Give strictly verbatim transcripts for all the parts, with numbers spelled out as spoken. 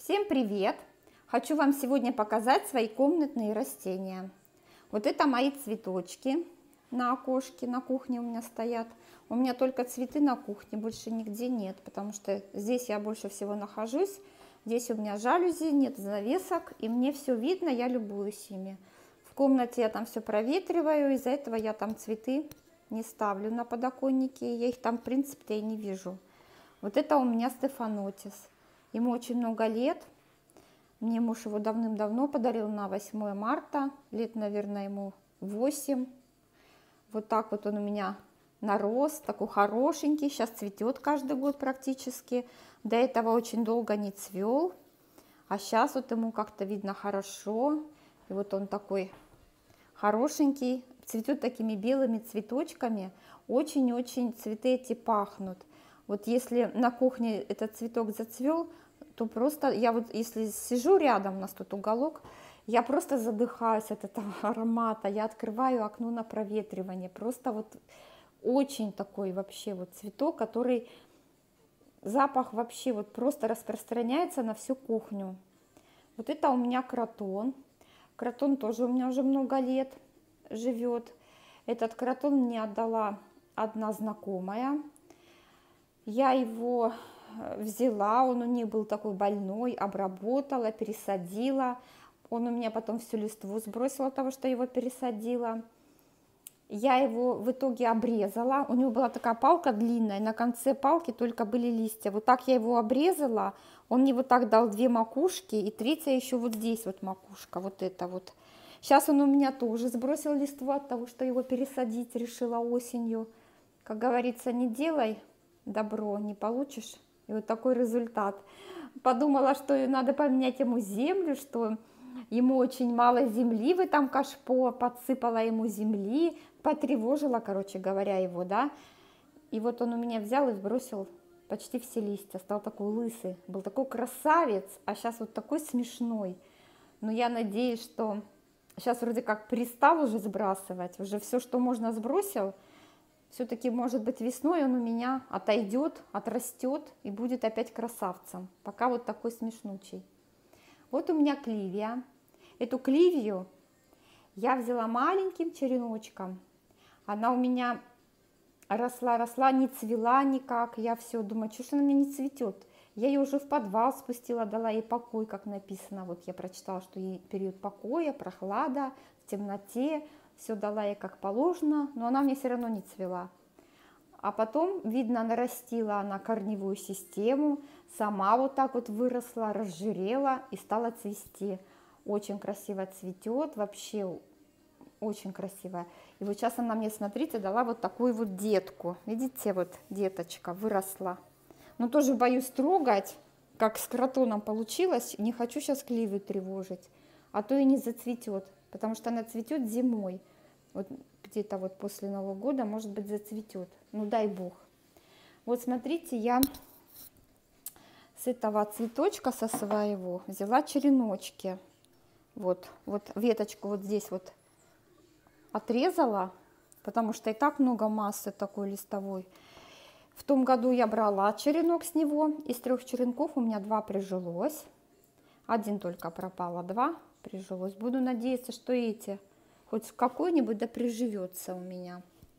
Всем привет! Хочу вам сегодня показать свои комнатные растения. Вот это мои цветочки на окошке, на кухне у меня стоят. У меня только цветы на кухне, больше нигде нет, потому что здесь я больше всего нахожусь. Здесь у меня жалюзи, нет занавесок, и мне все видно, я любуюсь ими. В комнате я там все проветриваю, из-за этого я там цветы не ставлю на подоконнике, я их там, в принципе, и не вижу. Вот это у меня стефанотис. Ему очень много лет. Мне муж его давным-давно подарил на восьмое марта. Лет, наверное, ему восемь. Вот так вот он у меня нарос, такой хорошенький. Сейчас цветет каждый год практически. До этого очень долго не цвел. А сейчас вот ему как-то видно хорошо. И вот он такой хорошенький. Цветет такими белыми цветочками. Очень-очень цветы эти пахнут. Вот если на кухне этот цветок зацвел, то просто я вот если сижу рядом, у нас тут уголок, я просто задыхаюсь от этого аромата. Я открываю окно на проветривание. Просто вот очень такой вообще вот цветок, который запах вообще вот просто распространяется на всю кухню. Вот это у меня кротон. Кротон тоже у меня уже много лет живет. Этот кротон мне отдала одна знакомая. Я его взяла, он у нее был такой больной, обработала, пересадила. Он у меня потом всю листву сбросил от того, что его пересадила. Я его в итоге обрезала. У него была такая палка длинная, на конце палки только были листья. Вот так я его обрезала. Он мне вот так дал две макушки, и третья еще вот здесь вот макушка, вот это вот. Сейчас он у меня тоже сбросил листву от того, что его пересадить решила осенью. Как говорится, не делай добро, не получишь. И вот такой результат. Подумала, что надо поменять ему землю, что ему очень мало земли в этом кашпо, подсыпала ему земли, потревожила, короче говоря, его, да. И вот он у меня взял и сбросил почти все листья, стал такой лысый, был такой красавец, а сейчас вот такой смешной. Но я надеюсь, что сейчас вроде как перестал уже сбрасывать, уже все, что можно, сбросил. Все-таки, может быть, весной он у меня отойдет, отрастет и будет опять красавцем. Пока вот такой смешнучий. Вот у меня кливия. Эту кливию я взяла маленьким череночком. Она у меня росла, росла, не цвела никак. Я все думаю, что ж она мне не цветет. Я ее уже в подвал спустила, дала ей покой, как написано. Вот я прочитала, что ей период покоя, прохлада, в темноте. Все дала ей как положено, но она мне все равно не цвела. А потом, видно, нарастила она корневую систему, сама вот так вот выросла, разжирела и стала цвести. Очень красиво цветет, вообще очень красивая. И вот сейчас она мне, смотрите, дала вот такую вот детку. Видите, вот деточка выросла. Но тоже боюсь трогать, как с кротоном получилось. Не хочу сейчас кливию тревожить, а то и не зацветет. Потому что она цветет зимой. Вот где-то вот после Нового года, может быть, зацветет. Ну, дай бог. Вот смотрите, я с этого цветочка, со своего, взяла череночки. Вот, вот веточку вот здесь вот отрезала, потому что и так много массы такой листовой. В том году я брала черенок с него. Из трех черенков у меня два прижилось. Один только пропал, а два прижилось. Буду надеяться, что эти хоть какой-нибудь да приживется у меня.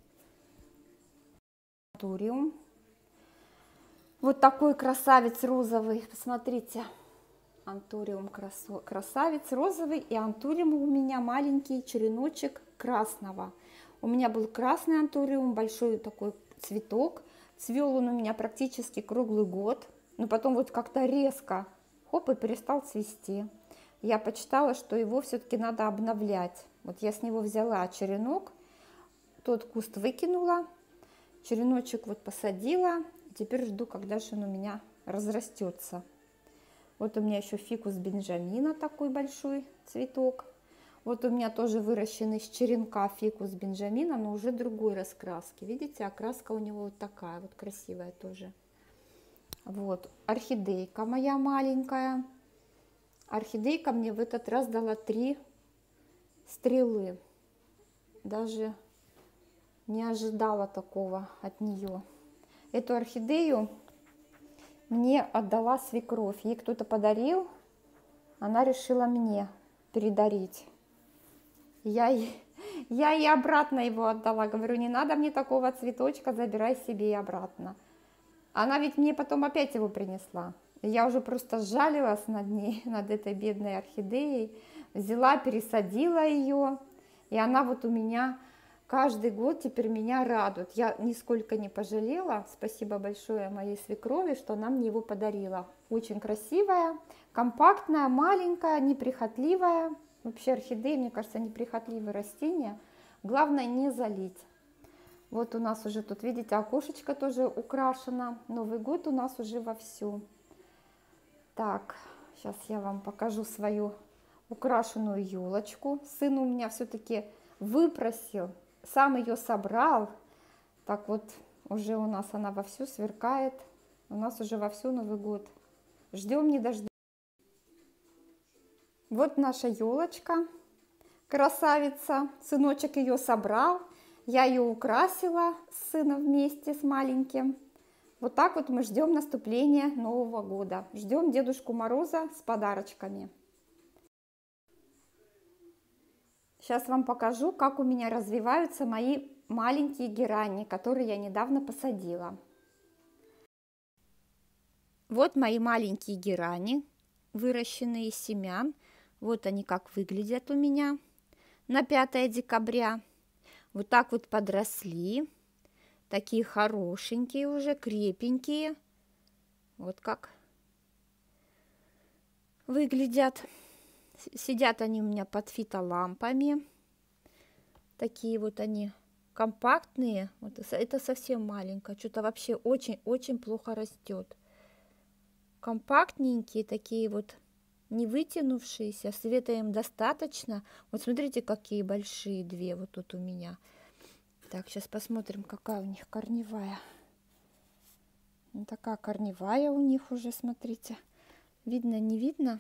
Антуриум. Вот такой красавец розовый. Посмотрите. Антуриум красавец розовый. И антуриум у меня маленький череночек красного. У меня был красный антуриум, большой такой цветок. Цвел он у меня практически круглый год. Но потом вот как-то резко, хоп, и перестал цвести. Я почитала, что его все-таки надо обновлять. Вот я с него взяла черенок, тот куст выкинула, череночек вот посадила. Теперь жду, когда же он у меня разрастется. Вот у меня еще фикус бенджамина, такой большой цветок. Вот у меня тоже выращенный с черенка фикус бенджамина, но уже другой раскраски. Видите, окраска у него вот такая вот красивая тоже. Вот орхидейка моя маленькая. Орхидейка мне в этот раз дала три стрелы. Даже не ожидала такого от нее. Эту орхидею мне отдала свекровь. Ей кто-то подарил, она решила мне передарить. Я ей, я ей обратно его отдала. Говорю, не надо мне такого цветочка, забирай себе и обратно. Она ведь мне потом опять его принесла. Я уже просто сжалилась над ней, над этой бедной орхидеей. Взяла, пересадила ее. И она вот у меня каждый год теперь меня радует. Я нисколько не пожалела. Спасибо большое моей свекрови, что она мне его подарила. Очень красивая, компактная, маленькая, неприхотливая. Вообще орхидеи, мне кажется, неприхотливые растения. Главное не залить. Вот у нас уже тут, видите, окошечко тоже украшено. Новый год у нас уже вовсю. Так, сейчас я вам покажу свою украшенную елочку. Сын у меня все-таки выпросил, сам ее собрал. Так вот, уже у нас она вовсю сверкает. У нас уже вовсю Новый год. Ждем не дождем. Вот наша елочка, красавица. Сыночек ее собрал. Я ее украсила с сыном вместе, с маленьким. Вот так вот мы ждем наступления Нового года. Ждем Дедушку Мороза с подарочками. Сейчас вам покажу, как у меня развиваются мои маленькие герани, которые я недавно посадила. Вот мои маленькие герани, выращенные из семян. Вот они как выглядят у меня на пятое декабря. Вот так вот подросли. Такие хорошенькие уже, крепенькие. Вот как выглядят. Сидят они у меня под фитолампами. Такие вот они компактные. Вот это совсем маленькое. Что-то вообще очень-очень плохо растет. Компактненькие такие вот, не вытянувшиеся. Света им достаточно. Вот смотрите, какие большие две вот тут у меня. Так, сейчас посмотрим, какая у них корневая. Вот такая корневая у них уже, смотрите. Видно, не видно?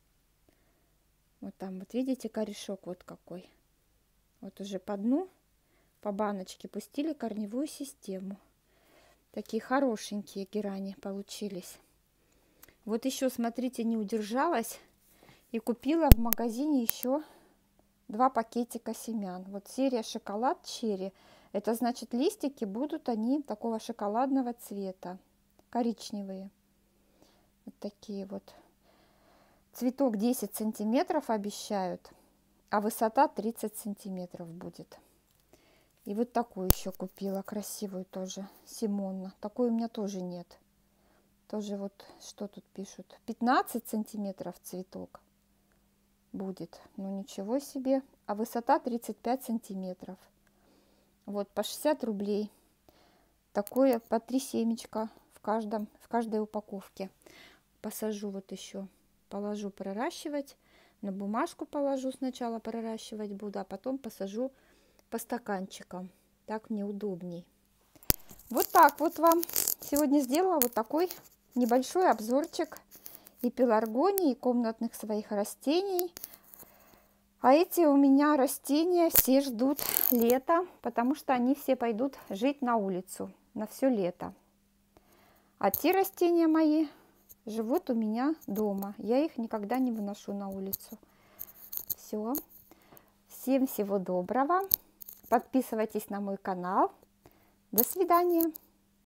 Вот там, вот видите, корешок вот какой. Вот уже по дну, по баночке пустили корневую систему. Такие хорошенькие герани получились. Вот еще, смотрите, не удержалась и купила в магазине еще два пакетика семян. Вот серия шоколад черри. Это значит, листики будут они такого шоколадного цвета, коричневые. Вот такие вот. Цветок десять сантиметров обещают, а высота тридцать сантиметров будет. И вот такую еще купила, красивую тоже, Симонна. Такой у меня тоже нет. Тоже вот, что тут пишут, пятнадцать сантиметров цветок будет. Ну ничего себе. А высота тридцать пять сантиметров. Вот по шестьдесят рублей. Такое по три семечка в каждом, в каждой упаковке. Посажу вот еще. Положу проращивать, на бумажку положу сначала, проращивать буду, а потом посажу по стаканчикам. Так мне удобней. Вот так вот вам сегодня сделала вот такой небольшой обзорчик и пеларгонии, и комнатных своих растений. А эти у меня растения все ждут лета, потому что они все пойдут жить на улицу на все лето. А те растения мои живут у меня дома. Я их никогда не выношу на улицу. Все. Всем всего доброго. Подписывайтесь на мой канал. До свидания.